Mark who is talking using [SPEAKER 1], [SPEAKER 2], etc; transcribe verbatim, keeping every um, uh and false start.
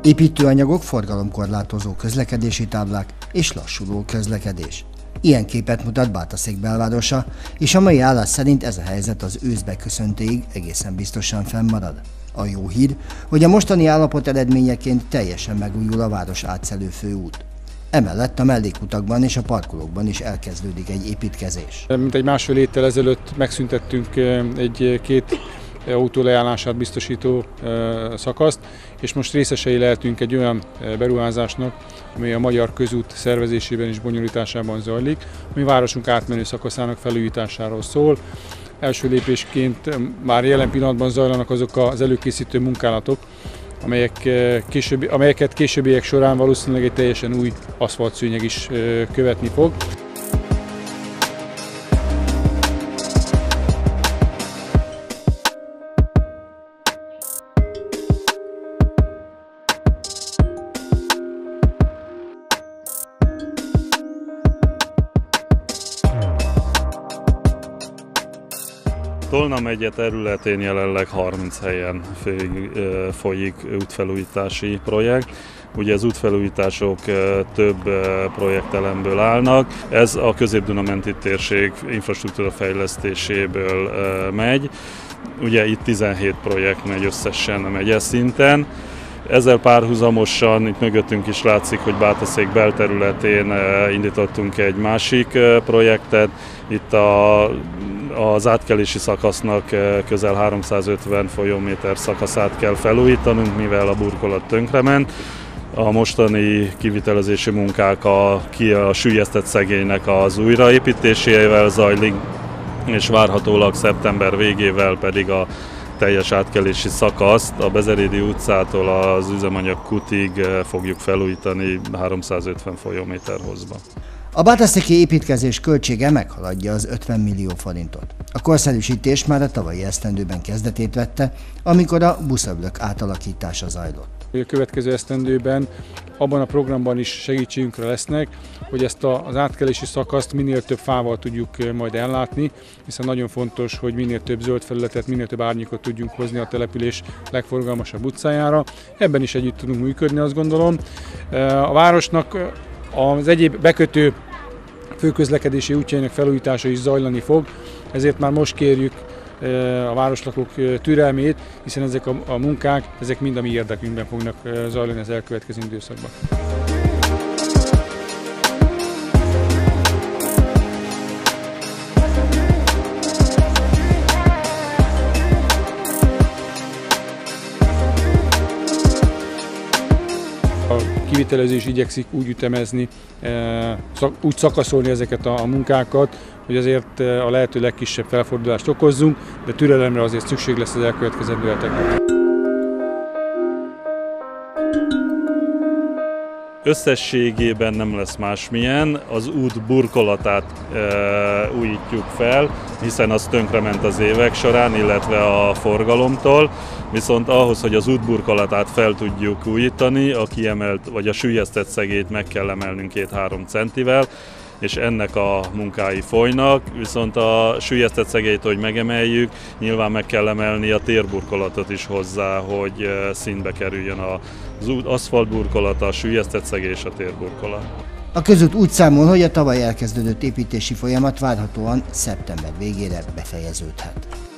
[SPEAKER 1] Építőanyagok, forgalomkorlátozó közlekedési táblák és lassuló közlekedés. Ilyen képet mutat Bátaszék belvárosa, és a mai állás szerint ez a helyzet az ősz beköszöntéig egészen biztosan fennmarad. A jó hír, hogy a mostani állapot eredményeként teljesen megújul a város átszelő főút. Emellett a mellékutakban és a parkolókban is elkezdődik egy építkezés.
[SPEAKER 2] Mint egy másfél héttel ezelőtt megszüntettünk egy két autóleállását biztosító szakaszt, és most részesei lehetünk egy olyan beruházásnak, amely a Magyar Közút szervezésében és bonyolításában zajlik, ami városunk átmenő szakaszának felújításáról szól. Első lépésként már jelen pillanatban zajlanak azok az előkészítő munkálatok, amelyek későbbi, amelyeket későbbiek során valószínűleg egy teljesen új aszfaltszőnyeg is követni fog.
[SPEAKER 3] Tolna megye területén jelenleg harminc helyen folyik útfelújítási projekt. Ugye az útfelújítások több projektelemből állnak. Ez a Közép-Duna-menti térség infrastruktúra fejlesztéséből megy. Ugye itt tizenhét projekt megy összesen a megye szinten. Ezzel párhuzamosan, itt mögöttünk is látszik, hogy Bátaszék belterületén indítottunk egy másik projektet. Itt a, az átkelési szakasznak közel háromszázötven folyóméter szakaszát kell felújítanunk, mivel a burkolat tönkrement. A mostani kivitelezési munkák a, ki a süllyesztett szegélynek az újraépítésével zajlik, és várhatólag szeptember végével pedig a teljes átkelési szakaszt a Bezerédi utcától az üzemanyag kutig fogjuk felújítani háromszázötven folyóméter hosszba.
[SPEAKER 1] A bátaszéki építkezés költsége meghaladja az ötven millió forintot. A korszerűsítés már a tavalyi esztendőben kezdetét vette, amikor a buszöblök átalakítása zajlott.
[SPEAKER 2] A következő esztendőben abban a programban is segítségünkre lesznek, hogy ezt az átkelési szakaszt minél több fával tudjuk majd ellátni, hiszen nagyon fontos, hogy minél több zöld felületet, minél több árnyékot tudjunk hozni a település legforgalmasabb utcájára. Ebben is együtt tudunk működni, azt gondolom. A városnak az egyéb bekötő főközlekedési útjainak felújítása is zajlani fog, ezért már most kérjük a városlakók türelmét, hiszen ezek a, a munkák, ezek mind a mi érdekünkben fognak zajlani az elkövetkező időszakban. A kivitelezés igyekszik úgy ütemezni, úgy szakaszolni ezeket a munkákat, hogy azért a lehető legkisebb felfordulást okozzunk, de türelemre azért szükség lesz az elkövetkezendő hetekben.
[SPEAKER 3] Összességében nem lesz másmilyen, az út burkolatát e, újítjuk fel, hiszen az tönkrement az évek során, illetve a forgalomtól, viszont ahhoz, hogy az út burkolatát fel tudjuk újítani, a kiemelt vagy a süllyesztett szegélyt meg kell emelnünk két-három centivel, és ennek a munkái folynak, viszont a süllyesztett szegélyt, hogy megemeljük, nyilván meg kell emelni a térburkolatot is hozzá, hogy színbe kerüljön az aszfaltburkolata, a süllyesztett szegély és a térburkolat.
[SPEAKER 1] A közút úgy számol, hogy a tavaly elkezdődött építési folyamat várhatóan szeptember végére befejeződhet.